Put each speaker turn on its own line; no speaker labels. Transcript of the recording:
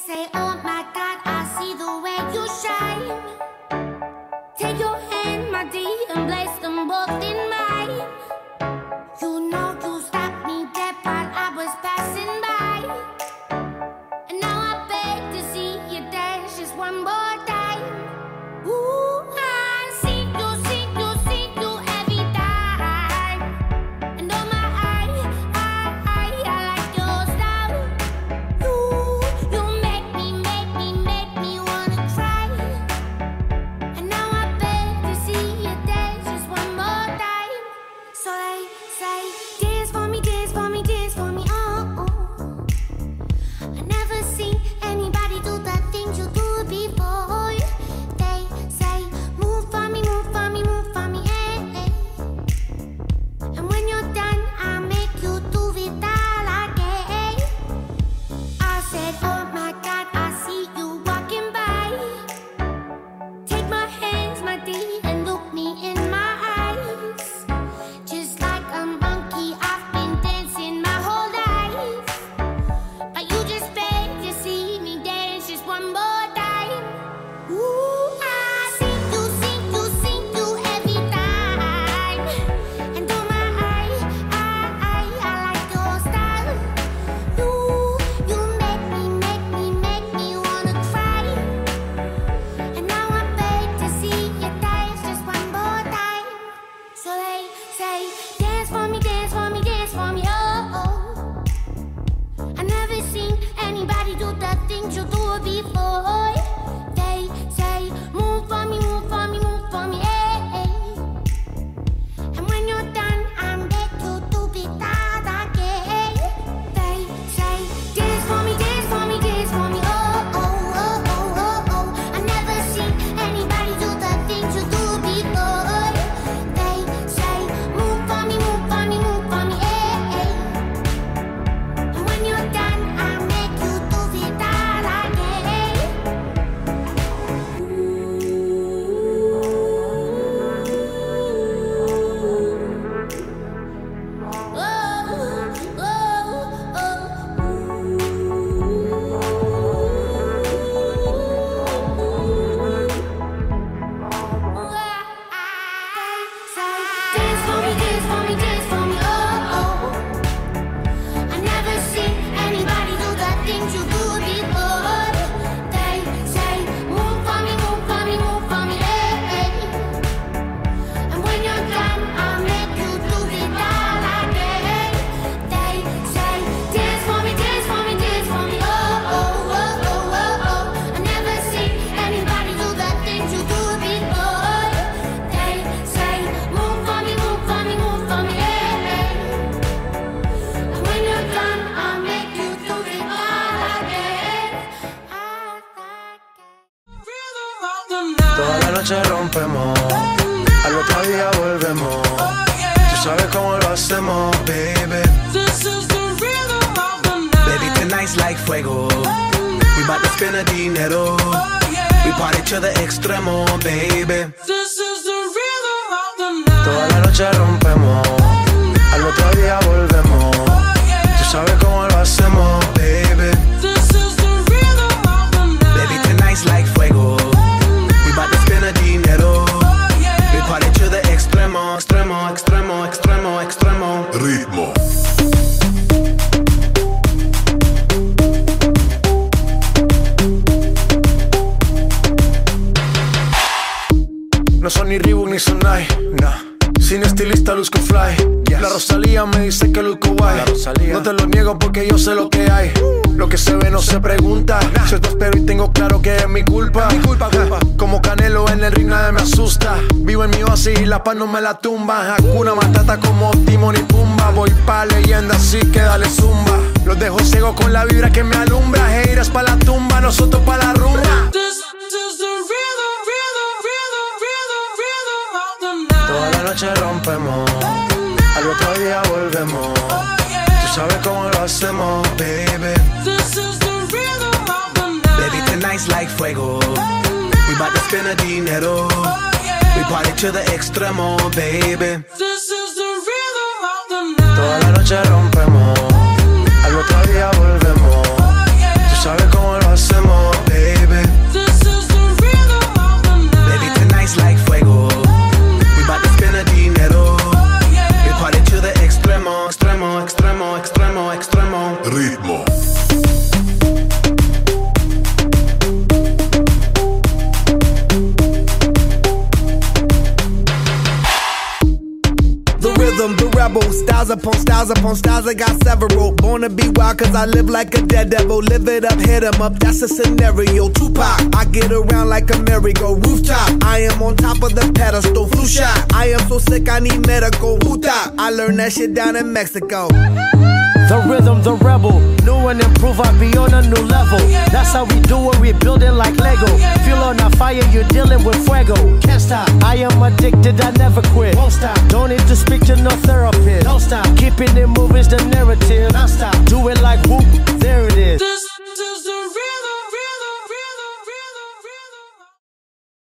say, oh my God, I see the way you shine. Take your hand, my dear, and place them both in mine. You know you stopped me dead while I was passing by. And now I beg to see you dance just one more time. Ooh, I see you every time. And oh my, I like your style. You make me wanna cry. And now I beg to see you dance just one more time. So they say, dance for me, dance for me, dance for me, oh, oh. I never seen anybody do the things you do before. They say, move for me, move for me, move for me, eh, eh. And when you're done, I'll make you do it all again. I said, oh my God, I see you walking by. Take my hands, my dear, and look me in my eyes. Just like a monkey, I've been dancing my whole life. But you just beg to see me dance just one more time. Ooh, I see you every time. And oh my, I like your style. You make me wanna cry. And now I beg to see you dance just one more time. So they say, dance for me, dance for me, dance for me, oh, oh. I never seen anybody do the things you do before. They say, move for me, move for me, move for me, eh, eh. And when you're done, I'll make you do it all again. They say, dance for me, dance for me, dance for me, oh, oh, oh, oh, oh, oh. I never seen anybody do the things you do before. They say, move for me, move for me, move for me, eh, eh. And when you're done, I'll make you do it all again. Dance for me, dance for me, dance for me, oh, oh. I never seen anybody do the things you do before. They say, move for me, move for me, move for me, eh, eh. And when you're done, I'll make you do it all again. They say, dance for me, dance for me, dance for me, oh, oh, oh, oh, oh, oh. I never seen anybody do the things you do before. They say, move for me, move for me, move for me, eh, eh. And when you're done, I'll make you do it all again.
Toda la noche rompemos, al otro día volvemos. Tú sabes cómo lo hacemos, baby.
This is the rhythm of the night.
Baby, tonight's like fuego. We bout to spend the dinero. We party to the extremo, baby.
This is the rhythm of the night.
Toda la noche rompemos, al otro día volvemos. Tú sabes cómo lo hacemos, baby.
This is the rhythm of the night.
Baby, tonight's like fuego. We bout to spend the dinero. We party to the extremo, extremo, extremo, extremo, extremo.
Ritmo.
No son ni Reebok ni Sonai, nah. Sin estilista luzco fly. La Rosalía me dice que luzco guay. No te lo niego porque yo sé lo que hay. Lo que se ve no se pregunta. Yo te espero y tengo claro que es mi culpa. Como Canelo en el ring nadie me asusta. Vivo en mi oasis y la paz no me la tumba. Hakuna Matata como Timon y Pumba. Voy pa' leyenda así que dale zumba. Los dejo ciego con la vibra que me alumbra. Heiras pa' la tumba, nosotros pa' la rumba.
This is the rhythm, rhythm of the night.
Toda la noche rompemos, al otro día volvemos. Tú sabes cómo lo hacemos, baby.
This is the rhythm of the night.
Baby, tonight's like fuego. We bout to spend the dinero. We party to the extremo, baby.
This is the rhythm of the night.
Toda la noche rompemos, al otro día volvemos. Tú sabes cómo lo hacemos.
rebel. Styles upon styles upon styles, I got several. Born to be wild cause I live like a dead devil. Live it up, hit 'em up, that's a scenario. Tupac, I get around like a merry-go. Rooftop, I am on top of the pedestal. Flu shot, I am so sick I need medical. Huta, I learned that shit down in Mexico.
The rhythm, the rebel. New and improve, I be on a new level. That's how we do it, we build it like Lego. Feel on a fire, you're dealing with fuego. Can't stop, I am addicted, I never quit. Won't stop, don't need to speak to no therapist. Don't stop, keeping it moving's the narrative.